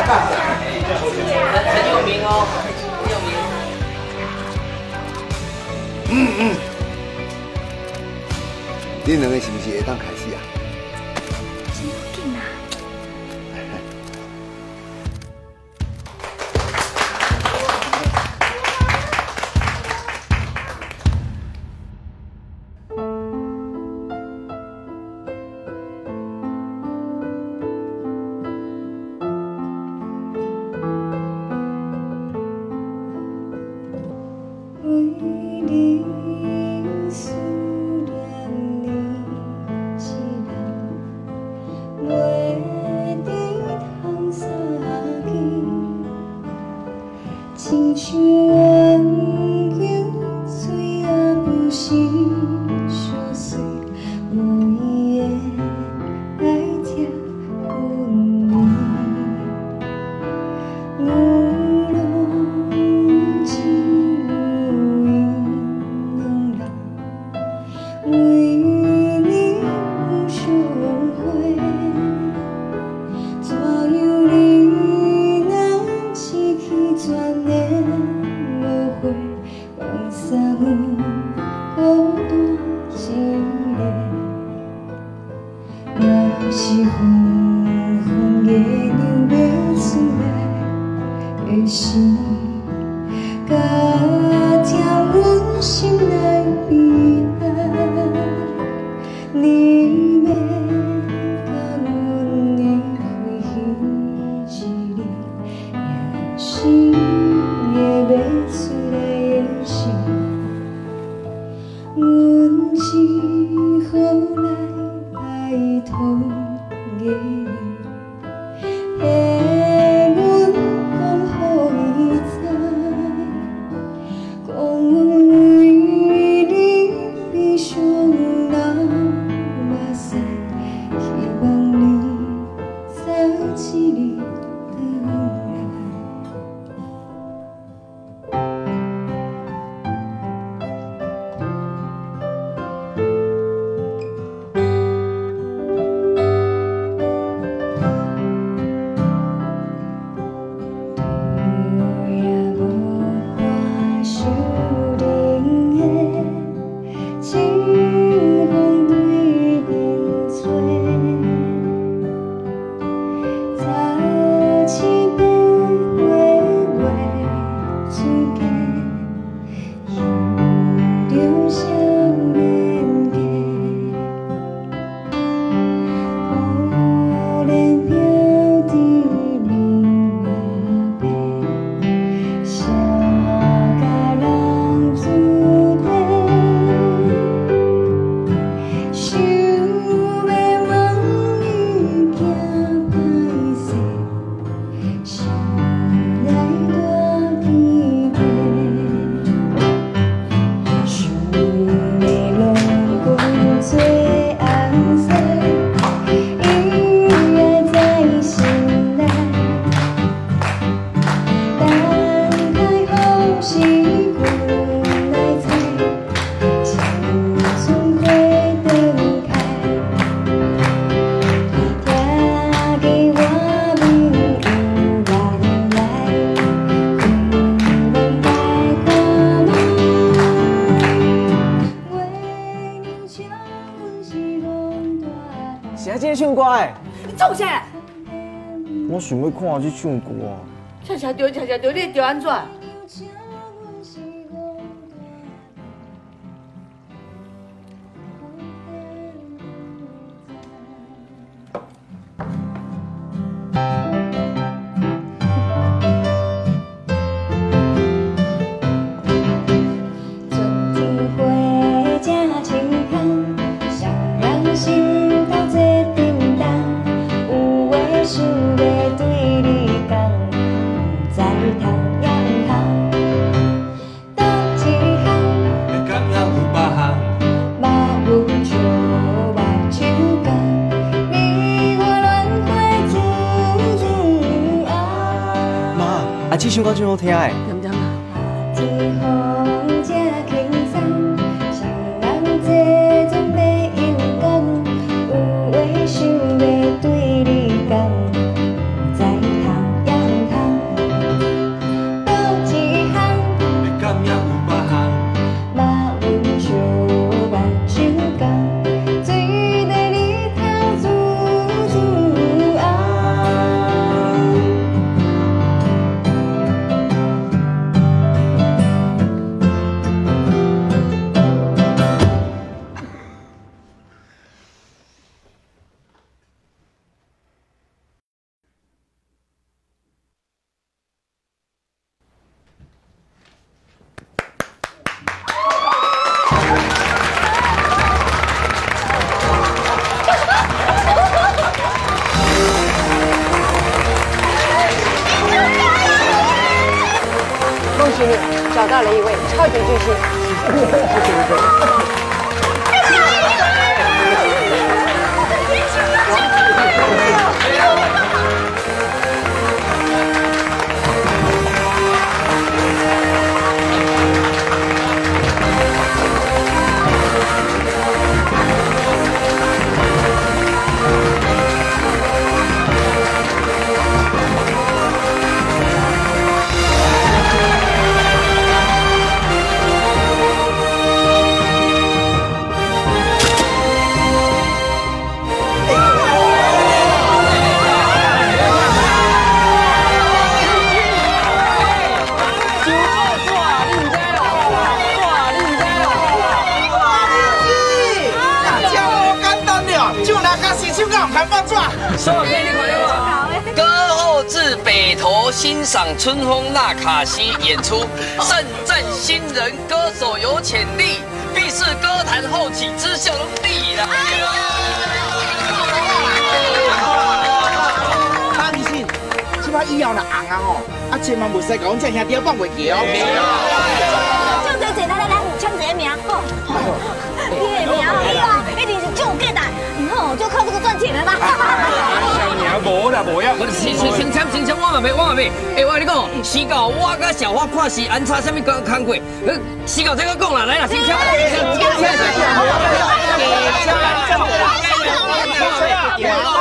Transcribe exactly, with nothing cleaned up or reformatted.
很有名哦，很有名。 嗯嗯，恁两个是不是会当开始啊？ 真要紧啊！ 亲像温柔，虽然不是相随，有伊的爱这温柔。有拢只有因两人，为你有相会，怎样你若失去全然无悔，放下有孤单一个，若是昏昏月亮要出来的时，甲听阮心内悲哀，你要甲阮离开彼一日，也是会要出来的心，阮是后来拜托的你。下阮讲予伊知，讲阮为你悲伤流目屎，希望你早一日回来。也无看守灵的清风对面吹，早起八月月出嫁，有着少年家，可怜飘伫你马背。写甲人自卑，想要问伊惊歹势，心内大疲惫，想要拢讲做红色，伊也在心内。打开后是阮来猜，青春花灯开，听见我面有人来，希望来看麦。为你唱阮是戆大谁今天唱歌的？ 你做啥？ 我想要看你唱歌啊。 恰恰着恰恰着，你着安怎？ 唱阮是戆春天花正清香，双人心头做叮当，有话想要对你讲，不知通也毋通，倒一项会感觉有别项， 目有笑，目睭讲，你我乱花自自红。 妈，啊，这首歌真好听诶。 点点啊？ 天风正轻松，双人坐准要游港，有话想要对你讲，不知通也毋喜你找到了一位超级巨星。 歌后至北投欣赏春风那卡西演出，盛赞新人歌手有潜力，必是歌坛后起之秀的力啦。 阿明信，即摆以后若红啊吼，啊千万袂使甲阮这兄弟放袂记哦。 就这简单的来互抢一个名，吼，你的名啊，一定是上过的，吼，就靠这个赚钱的啦。 无啦，无呀！ 我先先先签先签，我嘛袂，我嘛袂。哎，我跟你讲，死狗，我甲小花看是安插什么工工过？死狗，这个讲啦，来啦，先签。先签。